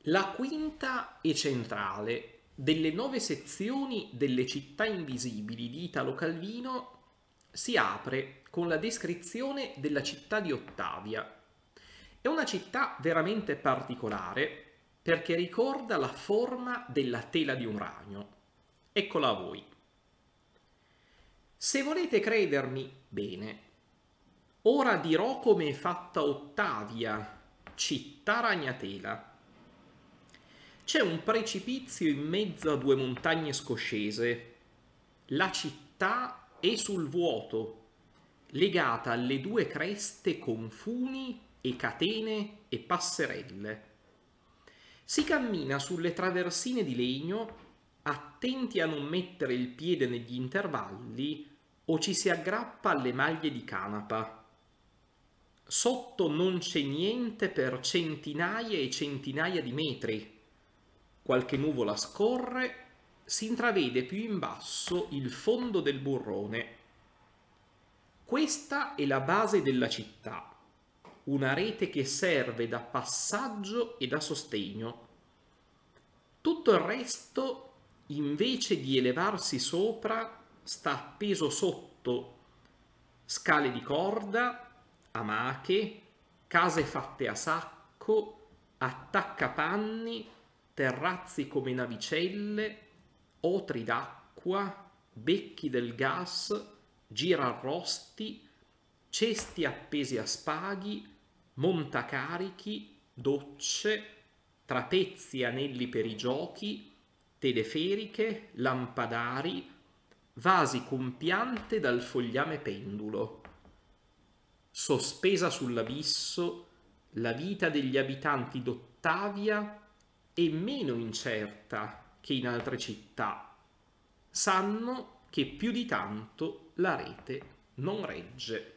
La quinta e centrale delle 9 sezioni delle città invisibili di Italo Calvino si apre con la descrizione della città di Ottavia. È una città veramente particolare perché ricorda la forma della tela di un ragno. Eccola a voi. Se volete credermi, bene. Ora dirò come è fatta Ottavia, città ragnatela. C'è un precipizio in mezzo a due montagne scoscese. La città è sul vuoto, legata alle due creste con funi e catene e passerelle. Si cammina sulle traversine di legno, attenti a non mettere il piede negli intervalli o ci si aggrappa alle maglie di canapa. Sotto non c'è niente per centinaia e centinaia di metri. Qualche nuvola scorre, si intravede più in basso il fondo del burrone. Questa è la base della città, una rete che serve da passaggio e da sostegno. Tutto il resto, invece di elevarsi sopra, sta appeso sotto. Scale di corda, amache, case fatte a sacco, attaccapanni, terrazzi come navicelle, otri d'acqua, becchi del gas, girarrosti, cesti appesi a spaghi, montacarichi, docce, trapezzi e anelli per i giochi, teleferiche, lampadari, vasi con piante dal fogliame pendulo. Sospesa sull'abisso, la vita degli abitanti d'Ottavia è meno incerta che in altre città. Sanno che più di tanto la rete non regge.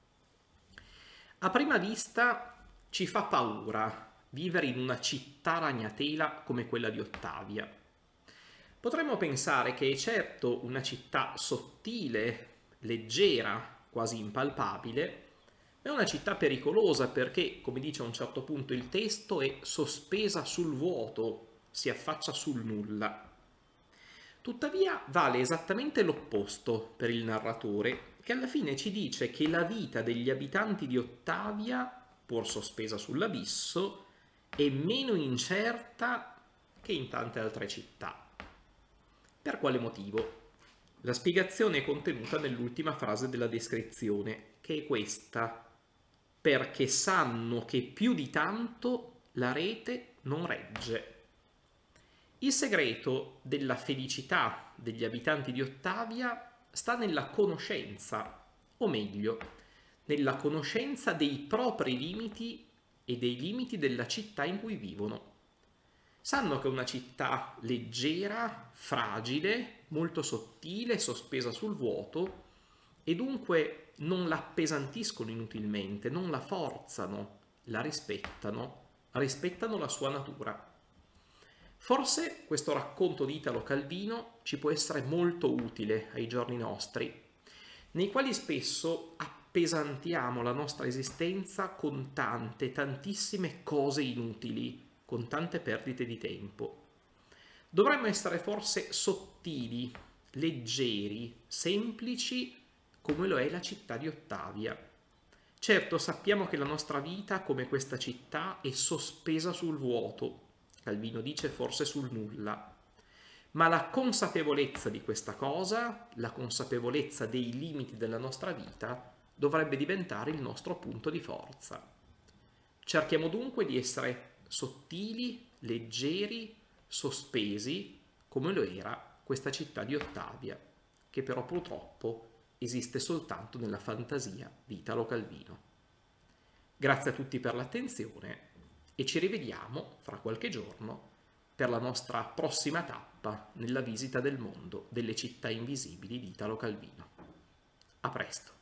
A prima vista ci fa paura vivere in una città ragnatela come quella di Ottavia. Potremmo pensare che è certo una città sottile, leggera, quasi impalpabile, ma è una città pericolosa perché, come dice a un certo punto il testo, è sospesa sul vuoto, si affaccia sul nulla. Tuttavia vale esattamente l'opposto per il narratore, che alla fine ci dice che la vita degli abitanti di Ottavia, pur sospesa sull'abisso, è meno incerta che in tante altre città. Per quale motivo? La spiegazione è contenuta nell'ultima frase della descrizione, che è questa: perché sanno che più di tanto la rete non regge. Il segreto della felicità degli abitanti di Ottavia sta nella conoscenza, o meglio, nella conoscenza dei propri limiti e dei limiti della città in cui vivono. Sanno che è una città leggera, fragile, molto sottile, sospesa sul vuoto, e dunque non la appesantiscono inutilmente, non la forzano, la rispettano la sua natura. Forse questo racconto di Italo Calvino ci può essere molto utile ai giorni nostri, nei quali spesso appesantiamo la nostra esistenza con tantissime cose inutili, con tante perdite di tempo. Dovremmo essere forse sottili, leggeri, semplici, come lo è la città di Ottavia. Certo, sappiamo che la nostra vita, come questa città, è sospesa sul vuoto. Calvino dice forse sul nulla. Ma la consapevolezza di questa cosa, la consapevolezza dei limiti della nostra vita, dovrebbe diventare il nostro punto di forza. Cerchiamo dunque di essere sottili, leggeri, sospesi, come lo era questa città di Ottavia, che però purtroppo esiste soltanto nella fantasia di Italo Calvino. Grazie a tutti per l'attenzione e ci rivediamo fra qualche giorno per la nostra prossima tappa nella visita del mondo delle città invisibili di Italo Calvino. A presto!